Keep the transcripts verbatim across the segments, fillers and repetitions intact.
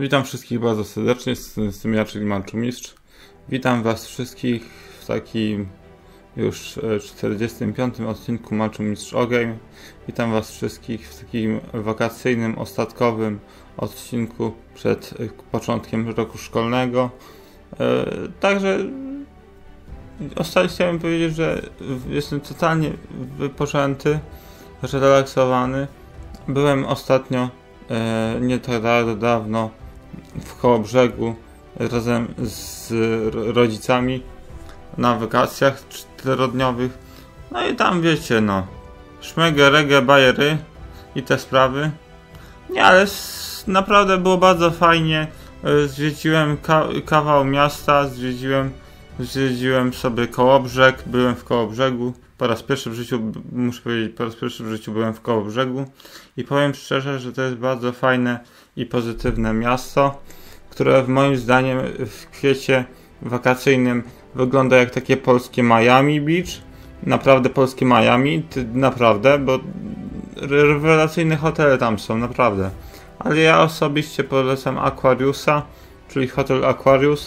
Witam wszystkich bardzo serdecznie, z, z tym ja, czyli Malczumistrz. Witam was wszystkich w takim już czterdziestym piątym odcinku Malczumistrz Ogame. Witam was wszystkich w takim wakacyjnym, ostatkowym odcinku przed początkiem roku szkolnego. E, także ostatnio chciałem powiedzieć, że jestem totalnie wypoczęty, zrelaksowany. Byłem ostatnio e, nie tak dawno w Kołobrzegu razem z rodzicami na wakacjach czterodniowych. No i tam wiecie, no, szmegę, regę, bajery i te sprawy. Nie, ale naprawdę było bardzo fajnie. Zwiedziłem ka kawał miasta, zwiedziłem, zwiedziłem sobie Kołobrzeg, byłem w Kołobrzegu. Po raz pierwszy w życiu, muszę powiedzieć, po raz pierwszy w życiu byłem w Kołobrzegu i powiem szczerze, że to jest bardzo fajne i pozytywne miasto, które moim zdaniem w kwiecie wakacyjnym wygląda jak takie polskie Miami Beach. Naprawdę polskie Miami, ty, naprawdę, bo rewelacyjne hotele tam są, naprawdę. Ale ja osobiście polecam Aquariusa, czyli hotel Aquarius,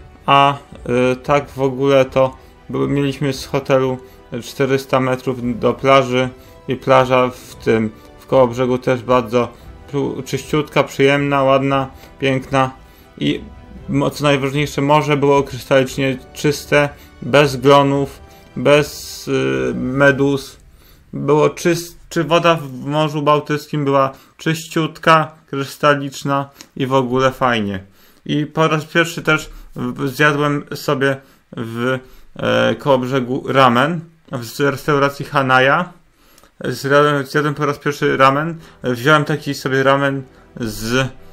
a y, tak w ogóle to by, mieliśmy z hotelu czterysta metrów do plaży i plaża w tym, w Kołobrzegu też bardzo czyściutka, przyjemna, ładna, piękna i co najważniejsze, morze było krystalicznie czyste, bez glonów, bez y, medus. Było czyst, czy woda w Morzu Bałtyckim była czyściutka, krystaliczna i w ogóle fajnie. I po raz pierwszy też zjadłem sobie w e, Kołobrzegu ramen w restauracji Hanaja. Zjadłem, zjadłem po raz pierwszy ramen. Wziąłem taki sobie ramen z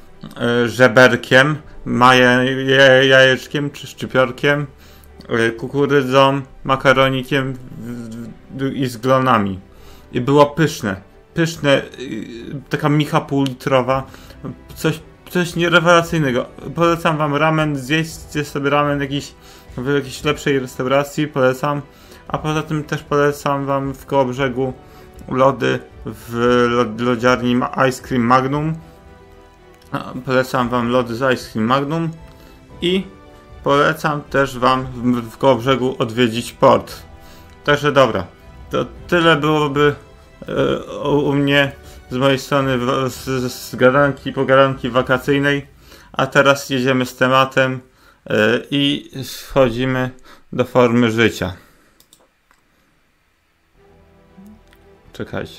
e, żeberkiem, maje, je, jajeczkiem czy szczypiorkiem, e, kukurydzą, makaronikiem w, i z glonami. I było pyszne. Pyszne, e, taka micha półlitrowa. Coś, coś nierewelacyjnego. Polecam wam ramen, zjeźdźcie sobie ramen jakiś, w jakiejś lepszej restauracji, polecam. A poza tym też polecam wam w Kołobrzegu lody w lodziarni Ice Cream Magnum. Polecam wam lody z Ice Cream Magnum i polecam też wam w Kołobrzegu odwiedzić port. Także dobra, to tyle byłoby e, u, u mnie z mojej strony w, z, z gadanki, pogadanki wakacyjnej. A teraz jedziemy z tematem e, i wchodzimy do formy życia. Czekajcie.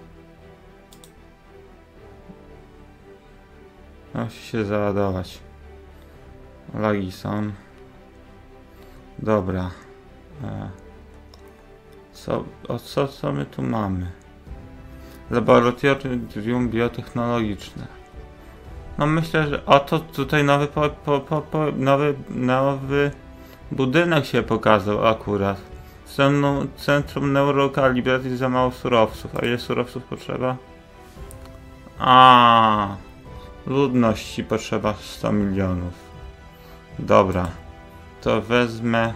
Musi się załadować. Lagi są. Dobra. E, co, o co, co my tu mamy? Laboratorium biotechnologiczne. No myślę, że oto tutaj nowy, po, po, po, po, nowy, nowy budynek się pokazał akurat. Centrum Neurokalibracji, za mało surowców. A ile surowców potrzeba? A, ludności potrzeba sto milionów. Dobra. To wezmę.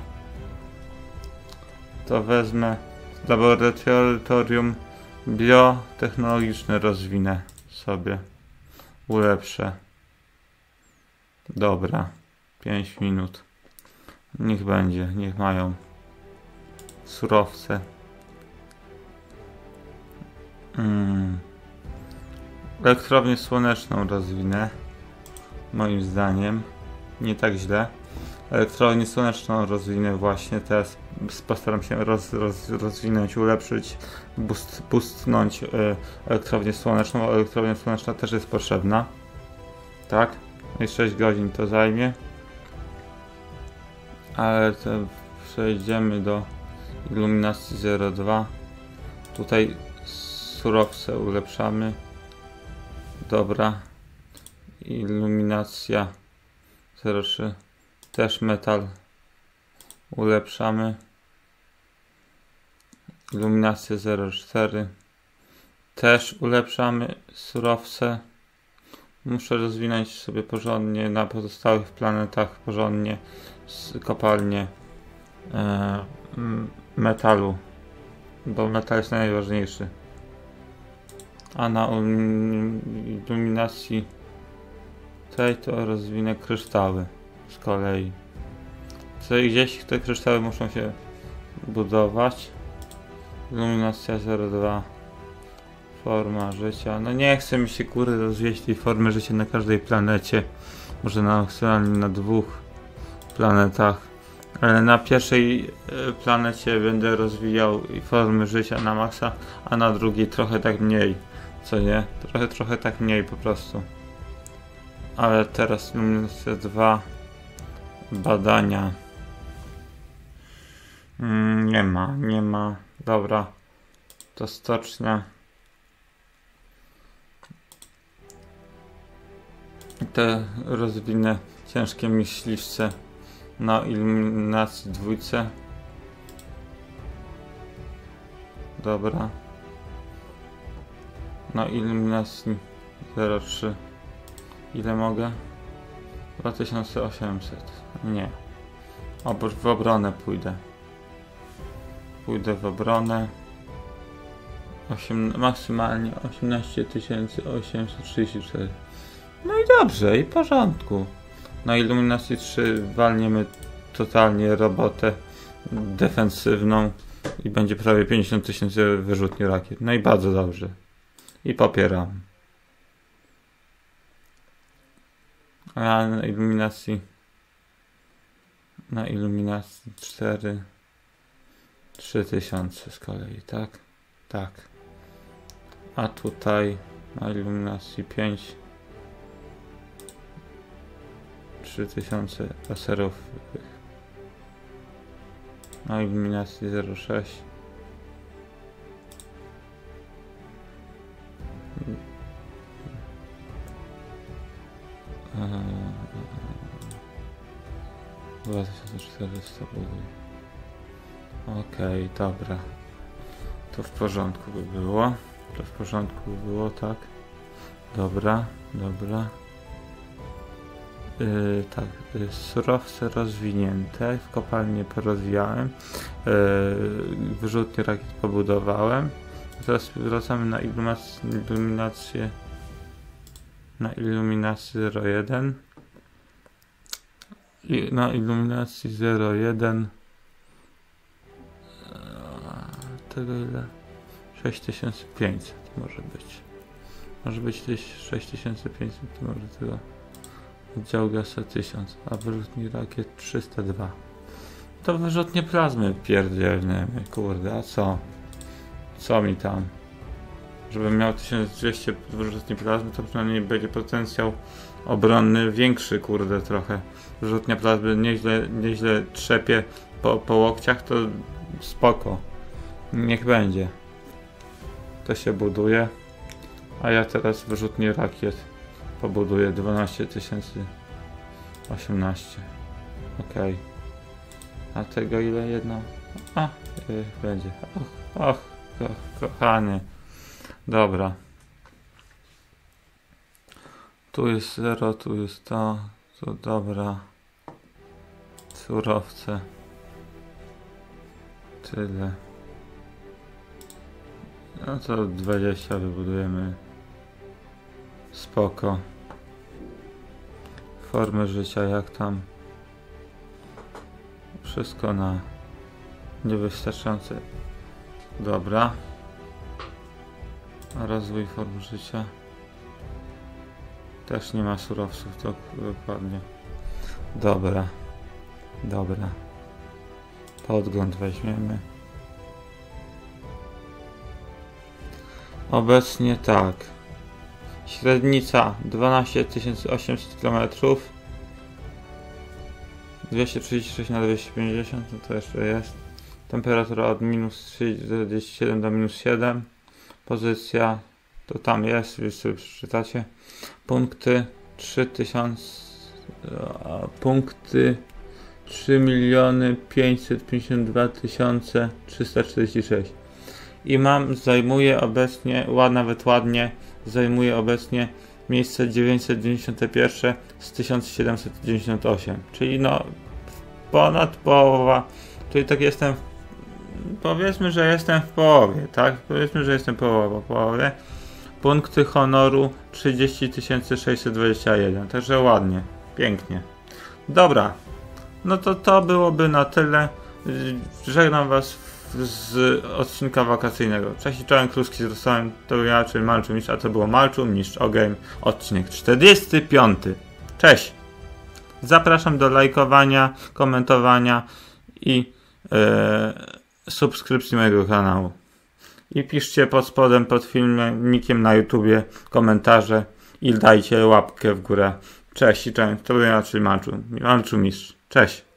To wezmę. Laboratorium biotechnologiczne rozwinę sobie. Ulepszę. Dobra. pięć minut. Niech będzie. Niech mają surowce. Hmm. Elektrownię słoneczną rozwinę. Moim zdaniem. Nie tak źle. Elektrownię słoneczną rozwinę właśnie. Teraz postaram się roz, roz, rozwinąć, ulepszyć, boost, boostnąć y, elektrownię słoneczną. Elektrownia słoneczna też jest potrzebna. Tak? I sześć godzin to zajmie. Ale to przejdziemy do iluminacji zero dwa. Tutaj surowce ulepszamy. Dobra. Iluminacja zero trzy. Też metal ulepszamy. Iluminacja zero cztery. Też ulepszamy surowce. Muszę rozwinąć sobie porządnie na pozostałych planetach porządnie kopalnie e, metalu, bo metal jest najważniejszy. A na iluminacji Tutaj to rozwinę kryształy z kolei. Tutaj gdzieś te kryształy muszą się budować. Iluminacja zero dwa. Forma życia. No nie chce mi się kurde rozwieść tej formy życia na każdej planecie. Może na maksymalnie na dwóch planetach. Ale na pierwszej planecie będę rozwijał formy życia na maksa, a na drugiej trochę tak mniej. Co nie? Trochę, trochę tak mniej po prostu. Ale teraz iluminacja dwa. Badania. Mm, nie ma, nie ma. Dobra. To stocznia. Te rozwinę ciężkie myśliwce na iluminacji dwójce. Dobra. Na iluminacji zero trzy. Ile mogę? dwa tysiące osiemset. Nie. Oprócz w obronę pójdę. Pójdę w obronę. osiem, maksymalnie osiemnaście tysięcy osiemset trzydzieści cztery. No i dobrze, i w porządku. Na iluminacji trzy walniemy totalnie robotę defensywną i będzie prawie pięćdziesiąt tysięcy wyrzutni rakiet. No i bardzo dobrze. I popieram. A na iluminacji na iluminacji cztery trzy tysiące z kolei, tak? Tak. A tutaj na iluminacji pięć trzy tysiące laserów. Na iluminacji zero sześć dwa tysiące czterysta buduje. Okej, dobra. To w porządku by było. To w porządku by było, tak. Dobra, dobra. Yy, tak, yy, surowce rozwinięte, w kopalni porozwijałem, yy, wyrzutnie rakiet pobudowałem. Teraz wracamy na iluminację na iluminację zero jeden i na iluminacji zero jeden tego ile? sześć tysięcy pięćset może być. Może być też sześć tysięcy pięćset, to może tego oddział gasa tysiąc, a wyrzutni rakiet trzysta dwa. To wyrzutnie plazmy pierdzielniemy, kurde, a co? Co mi tam? Żebym miał tysiąc dwieście wyrzutni plazmy, to przynajmniej będzie potencjał obronny większy, kurde, trochę. Wyrzutnia plazmy nieźle, nieźle trzepie po, po łokciach, to spoko. Niech będzie. To się buduje. A ja teraz wyrzutnie rakiet pobuduję dwanaście tysięcy osiemnaście. Okej. A tego ile jedno? A, yy, będzie. Och, och, ko, kochany. Dobra. Tu jest zero, tu jest to. Tu dobra. Surowce. Tyle. No to dwadzieścia wybudujemy. Spoko. Formy życia jak tam? Wszystko na niewystarczające. Dobra. A rozwój form życia. Też nie ma surowców, to dokładnie. Dobra. Dobra. Podgląd weźmiemy. Obecnie tak. Średnica dwanaście tysięcy osiemset kilometrów. dwieście trzydzieści sześć na dwieście pięćdziesiąt, no to jeszcze jest. Temperatura od minus czterdzieści siedem do minus siedem. Pozycja to tam jest, już sobie przeczytacie. Punkty trzy tysiące, punkty trzy miliony pięćset pięćdziesiąt dwa tysiące trzysta czterdzieści sześć. I mam, zajmuje obecnie, ład, nawet ładnie, zajmuje obecnie miejsce dziewięćset dziewięćdziesiąt jeden z tysiąc siedemset dziewięćdziesiąt osiem, czyli no ponad połowa, czyli tak jestem, powiedzmy, że jestem w połowie, tak, powiedzmy, że jestem połowa, połowie, Punkty honoru trzydzieści tysięcy sześćset dwadzieścia jeden. Także ładnie, pięknie. Dobra, no to to byłoby na tyle. Żegnam was z odcinka wakacyjnego. Cześć i czołem, Kluski z Rosołem. To był ja, czyli Malczum Mistrz, a to było Malczum Mistrz Ogame, odcinek czterdziesty piąty. Cześć! Zapraszam do lajkowania, komentowania i e, subskrypcji mojego kanału. I piszcie pod spodem, pod filmikiem na YouTubie komentarze i dajcie łapkę w górę. Cześć i cześć. To był ja, czyli Malczum, Malczum Mistrz. Cześć!